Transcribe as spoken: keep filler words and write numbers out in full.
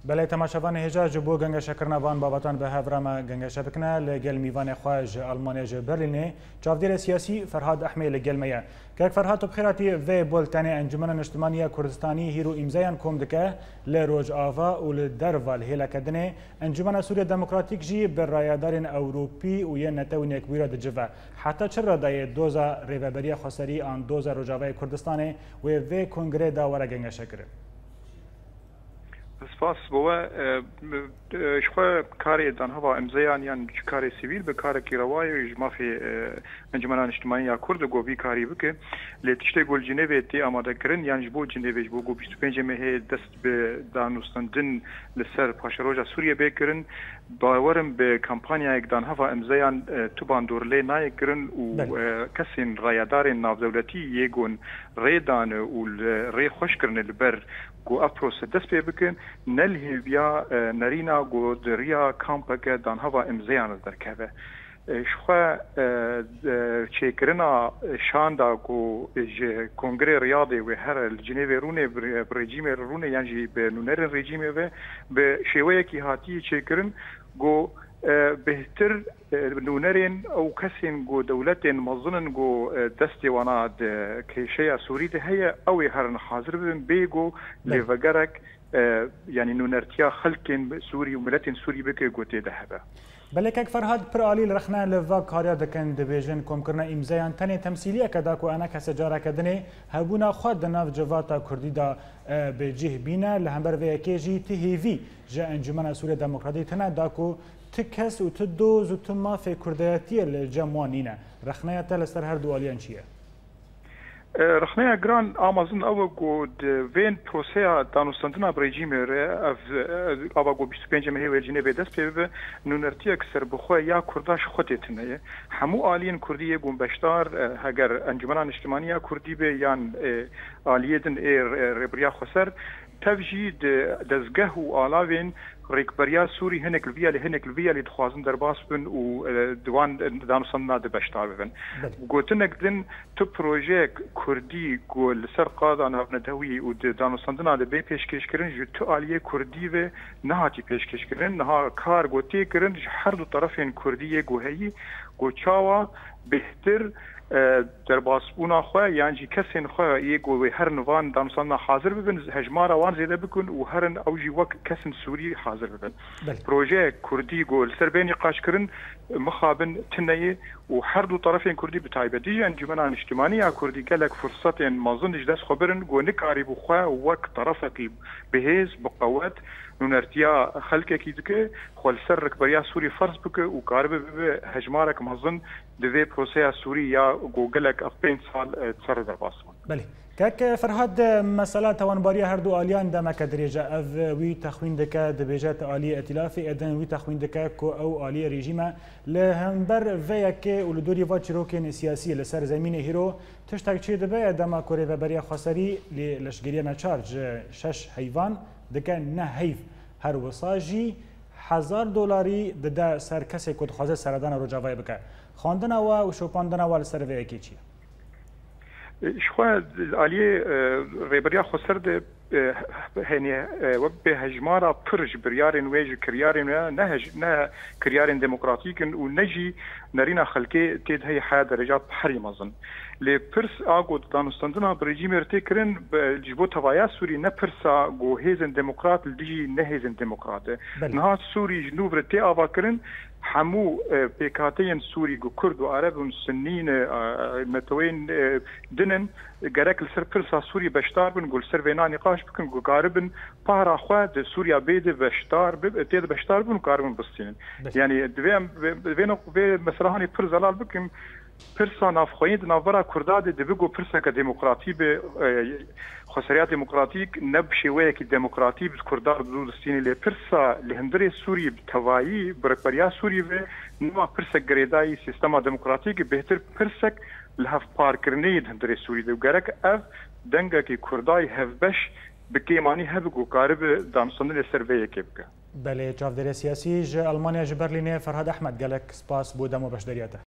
بله تماشاوان هجا جبو گنگ شکرنا وان بابتان به هفرما گنگ شبکنا لگل میوان خواج آلمانیا ج برلینه چافدیر سیاسی فرهاد احمد لگل میا که فرهاد بخیراتی و بولتن انجمن اجتماعی کردستانی هیرو امزایان کوم دکه لروج آوا و لدروال هیلا کدنه انجمن سوریه دموکراتیک جی بر رایدارن اوروپی و ین نتو نیکویرا دجوا حتی چرا دای دوزا ریوبری خسری آن دوزا روجاوی کردستانه و و کنگره داور گنگ شکر سپاس بوا شخوا کاری دانها امزایان یان کاری سیویل به کار کی روای جمافی انجمنان اجتماعی یا کرد گوبی کاری بکه لتشته گل جنیو تی آماده کردن یان جبو جنیو جبو گو بیست و پنج مه دست به دانوستندن لسر پاشروجا سوریه بکرن باورم به کمپانیا یک دانها امزایان تو باندورلی نای کرن و کسین رایدار نافدولتی یگون ریدان و ری خوش کرن البر گو اپروس دست پی بکن نلهی بیا نرینا گو دریا کامپک دانها امزایان درکه شخوا چیکرنا شاندا گو کنگره ریاضی و هر جنیو رونه برژیم رونه یعنی به نونر رژیم و به شیوه کی هاتی چیکرن گو بهتر نونرین او کسین گو دولتین مظنن گو دستی وانا کیشه سوری ده هي او هرن حاضر بن بیگو لوگرک یعنی نونرتیا خلکین سوری و ملتین سوری بکه گوته ده هبه بله که فرهاد پر عالی رخنا لوا کاریا دکن دیویژن کوم کرنا امزایان تنی تمثیلیه کدا کو انا کس جارا کدنه هبونا خود ناف جواتا کردی دا به جه بینه لهمبر و کیجی تهیوی جا انجمن سوریه دموکراتی تنه داکو تکس و تدوز و تما في كردياتي الجموانينا رخنايا تلستر هر دواليان چيه رخنايا جران امازون او گود وين پروسيا دانوستندنا بريجيم اف ابا گو بیست و پنج مه ورجينه به دست به نونرتي اکثر بخو یا کرداش خودتنه همو الين كرديه گون بشتار اگر انجمنان اجتماعي كردي به یان اليدن ربريا خسر تفجید دزگه و آلاوین ریکبریا سوری هنک الویا لی هنک الویا لی دخوازن در باس بن و دوان دانوستندنا ده بشتار ببن گوتنک دن تو پروژه کردی گل سر قادا نهوی و دانوستندنا ده بی پیشکش کرن جو تو آلیه کردی و نهاتی پیشکش کرن نها کار گوتی کرن هر دو طرفین کردی گوهی گوچاوا بهتر در باسبونا خواه یعنی کسین خواه یکو هر نوان دانوستندنا حاضر ببن هجمارا وان زیده بکن و هرن اوجی وک کسین سوری حاضر ببن پروژه کردی گول سر بینی قاش کرن مخابن تنیه و هر دو طرفین کردی بتایبدی انجمنان اجتماعی کردی گلک فرصت مازنش دست خبرن گو نکاری بخواه وک طرفکی بهز بقوت نونرتیا خلقه کی دکه خل سر رکبریا سوری فرض بکه و کار به هجمارک مازن دوی پروسه سوری یا گوگلک اف پنج سال سر در باسمان بله كاك فرهاد مسألة توانبارية هردو آليان دمك درجة أذ وي تخوين دكا دبيجات آلية ائتلافي إذن وي تخوين دكا كو أو آلية ريجيما لهمبر فياكي ولدوري فاتشروكين سياسي لسر زمين هيرو تشتاك چي دبا دما كوري وبريا خسري لشگريانا چارج شش حيوان دكا نه هيف هر وصاجي هزار دولاري ددا سر كسي كود خوازه سردان رو جاوای بكا خواندنا و شوپاندنا و لسر فياكي چي شخوا آلیه ریبریا خسر ده هنی و به هجمارا پرج بریارن ویج کریارن نه نه کریارن دموکراتیکن و نجی نرینا خلقی تید هی حیا درجات بحری مازن لی پرس آگو دانوستندنا برژیم ارتی کرن جبو توایا سوری نه پرسا گو هیزن دموکرات لدی نه هیزن دموکرات نه سوری جنوب رتی آوا کرن همو پیکاتین سوری گو کرد و عرب و سنین متوین دنن گرک لسر پرسا سوری بشتار بن گل سر وینا نقاش بکن گو قاربن پارا خواه سوریا بيد بشتار تيد بشتار بن قاربن بستين يعني دوام بينو مثلا هاني پر زلال بكم پرسا نافخویند نافورا کرداد دبیگو پرسا که دموکراتی به خسریات دموکراتیک نب شویه که دموکراتی به کردار دولستینی لی پرسا لهندری سوری توایی برکبریا سوری و نما پرسا گریدای سیستما دموکراتیک بهتر پرسا لحف پارکرنی هندری سوری دو گرک اف دنگا که کردای هفبش بکیمانی هبگو قارب دانستندن سرویه که بکه بله چافدر سیاسی ج آلمانیا ج برلینه فرهاد احمد گلک سپاس بودم و بشدریاته